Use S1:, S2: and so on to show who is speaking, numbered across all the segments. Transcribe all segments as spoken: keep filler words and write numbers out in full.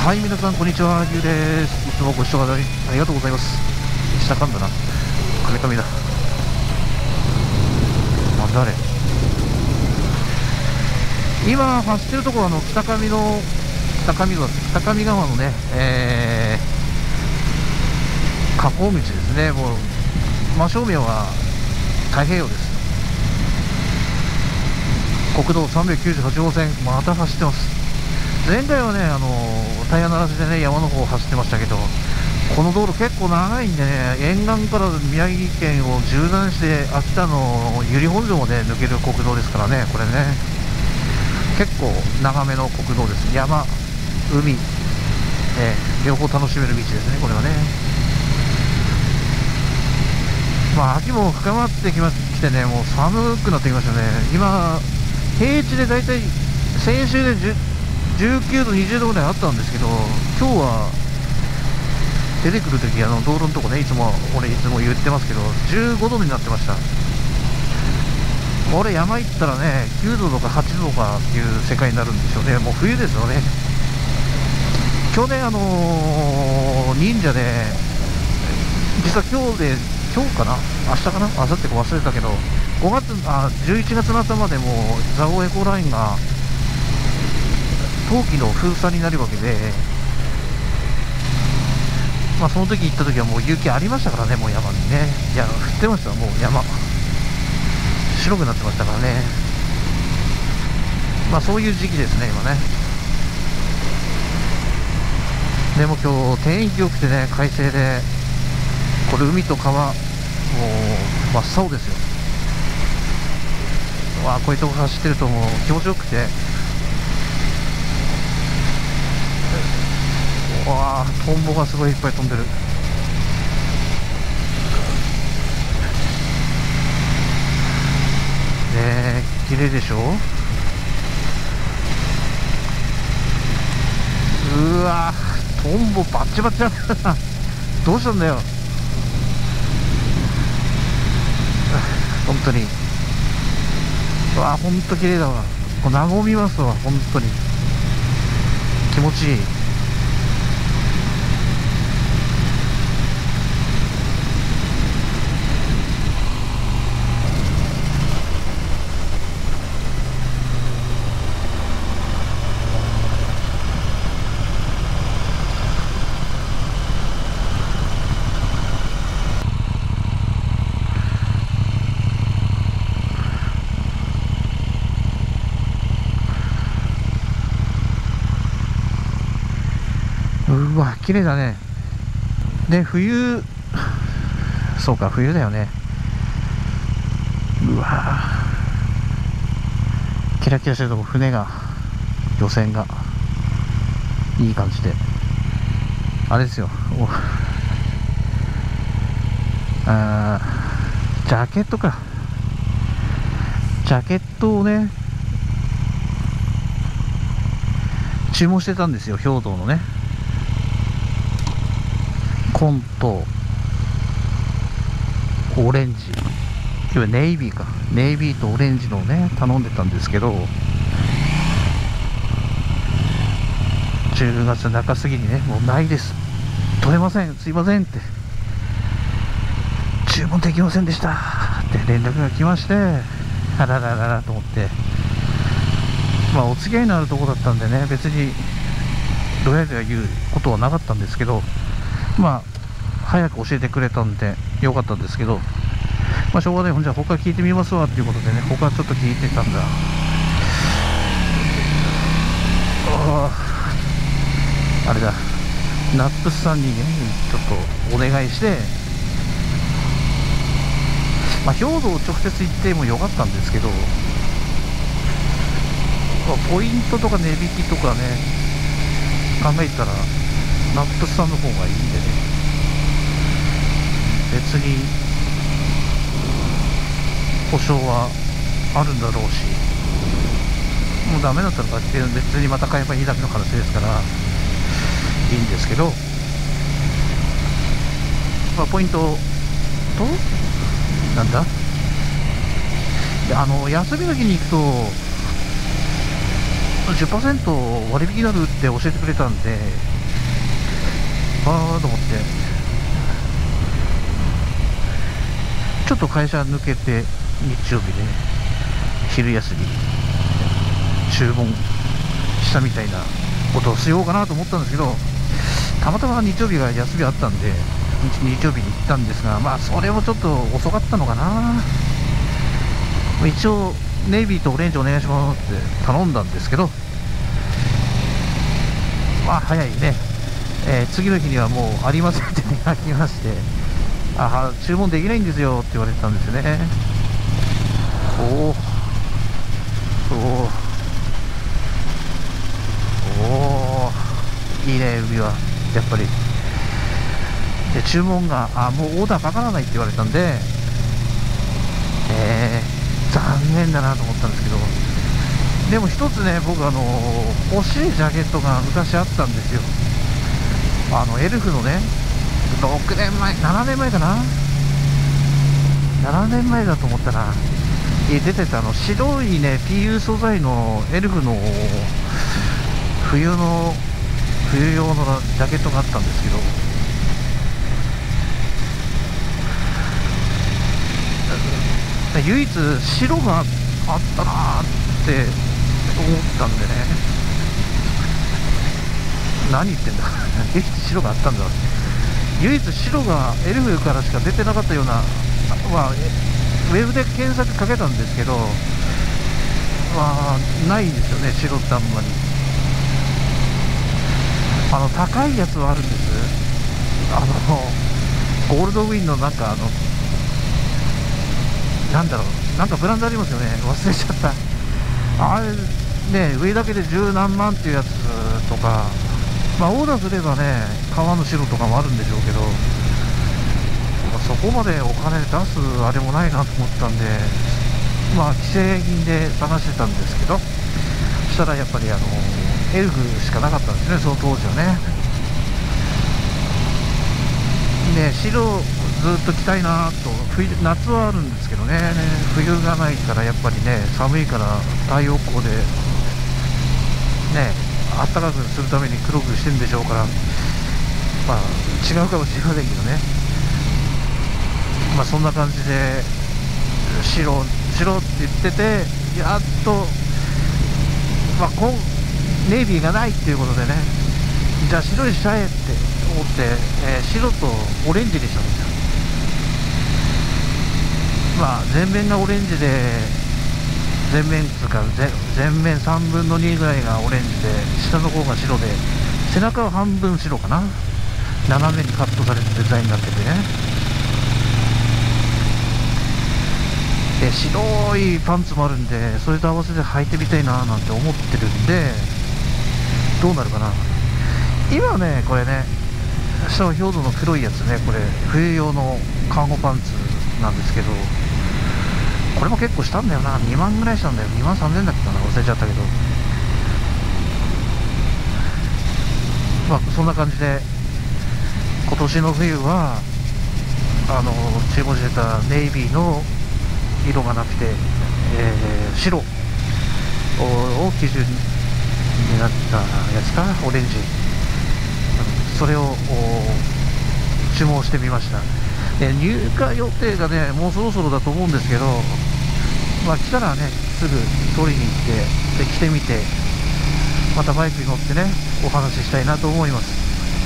S1: はい、皆さんこんにちは、ゆうです。いつもご視聴ありがとうございます。下かんだな、壁紙だ。なんだあれ。今走ってるところはあの北上の北上川北上川のね、えー、河口道ですね。もう真正面は太平洋です。国道さんびゃくきゅうじゅうはち号線また走ってます。前回はね、あのタイヤ鳴らしでね山の方を走ってましたけど、この道路結構長いんでね、沿岸から宮城県を縦断して秋田の由利本荘まで抜ける国道ですからね。これね結構長めの国道です。山、海、えー、両方楽しめる道ですね、これはね。まあ秋も深まってきまきてね、もう寒くなってきましたね。今平地でだいたい先週でじゅうきゅうど、にじゅうどぐらいあったんですけど、今日は出てくるとき、あの道路のとこね、いつも俺いつも言ってますけどじゅうごどになってました。俺山行ったらねきゅうどとかはちどとかっていう世界になるんでしょうね。もう冬ですよね。去年あのー、忍者で実は今日で今日かな明日かな明後日か忘れたけど、ごがつあじゅういちがつの頭でもう蔵王エコーラインが冬季の封鎖になるわけで、まあその時行った時はもう雪ありましたからね、もう山にね。いや降ってました、もう山白くなってましたからね。まあそういう時期ですね今ね。でも今日天気良くてね、快晴で、これ海と川もう真っ青ですよ。わあ、こういうとこ走ってるともう気持ちよくて、わあトンボがすごいいっぱい飛んでる。ねえ綺麗でしょ。うわトンボバッチバチだなどうしたんだよ本当に。うわ本当綺麗だわ。こう和みますわ、本当に気持ちいい。うわ綺麗だね。で冬そうか冬だよね。うわキラキラしてるとこ、船が漁船がいい感じであれですよ。おあジャケットかジャケットをね注文してたんですよ、兵道のね。紺とオレンジ、いわゆるネイビーか、ネイビーとオレンジのをね頼んでたんですけど、じゅうがつなか過ぎにね、もうないです、取れません、すいませんって注文できませんでしたって連絡が来まして、あららららと思って、まあお付き合いのあるとこだったんでね、別にどやどや言うことはなかったんですけど、まあ早く教えてくれたんでよかったんですけど、まあしょうがない、ほんじゃ他聞いてみますわっていうことでね、他ちょっと聞いてたんだ。ああれだ、ナップスさんにねちょっとお願いして、まあ兵道を直接行ってもよかったんですけど、まあ、ポイントとか値引きとかね考えたらナップスさんの方がいいんでね、別に保証はあるんだろうし、もうダメだったら別にまた買えばいいだけの話ですからいいんですけど、まあ、ポイントとなんだで、あの休みの日に行くとじゅっパーセント 割引になるって教えてくれたんで、ああと思って、ちょっと会社抜けて日曜日で昼休み注文したみたいなことをしようかなと思ったんですけど、たまたま日曜日が休みあったんで日曜日に行ったんですが、まあそれもちょっと遅かったのかな。一応ネイビーとオレンジお願いしますって頼んだんですけど、まあ早いね、えー、次の日にはもうありませんって書きまして、あ注文できないんですよって言われてたんですよね。おおおおいいね、海はやっぱり。で注文があもうオーダーかからないって言われたんで、えー、残念だなと思ったんですけど、でも一つね、僕あのー、欲しいジャケットが昔あったんですよ。あのエルフのね、ろくねんまえななねんまえかな、ななねんまえだと思ったな、出てたあの白いね ピーユー 素材のエルフの冬の冬用のジャケットがあったんですけど、唯一白があったなーって思ったんでね、何言ってんだ唯一白があったんだ、唯一白がエルフからしか出てなかったような、まあ、ウェブで検索かけたんですけど、まあ、ないんですよね、白ってあんまり。あの高いやつはあるんです。あのゴールドウィンのなんかあのなんだろう、なんかブランドありますよね、忘れちゃった。あれね、上だけで十何万っていうやつとか、まあオーダーすればね、革の白とかもあるんでしょうけど、そこまでお金出すあれもないなと思ったんで、まあ既製品で探してたんですけど、そしたらやっぱりあのエルフしかなかったんですね、その当時はね。ね、白ずっと着たいなと、冬夏はあるんですけどね、冬がないからやっぱりね、寒いから太陽光でね、あったかくするために黒くしてるんでしょうから、まあ違うかもしれませんけどね、まあそんな感じで白白って言ってて、やっと、まあ、こネイビーがないっていうことでね、じゃあ白にしちゃえって思って、えー、白とオレンジにしたんですよ。まあ前面がオレンジで、前面つうか前面さんぶんのにぐらいがオレンジで、下の方が白で、背中は半分白かな、斜めにカットされてデザインになっててね、で白いパンツもあるんで、それと合わせて履いてみたいななんて思ってるんで、どうなるかな。今ね、これね、下は氷土の黒いやつね、これ冬用のカーゴパンツなんですけど、これも結構したんだよな、にまんぐらいしたんだよ、にまんさんぜんだっけかな、忘れちゃったけど、まあそんな感じで、今年の冬はあの注文してたネイビーの色がなくて、えー、白を基準になったやつか、オレンジ、それを注文してみました。で入荷予定がね、もうそろそろだと思うんですけど、まあ来たらね、すぐ取りに行って、で着てみて、またバイクに乗ってね、お話ししたいなと思います。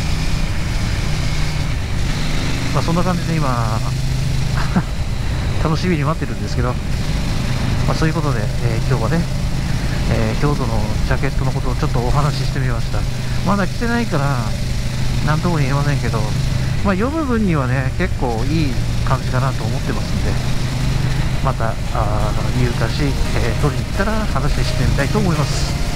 S1: まあそんな感じで今楽しみに待ってるんですけど、まあ、そういうことで、えー、今日はね、えー、京都のジャケットのことをちょっとお話ししてみました。まだ着てないから何とも言えませんけど、まあ、読む分にはね結構いい感じかなと思ってますんで、またあ入荷し、えー、取りに行ったら話してみたいと思います。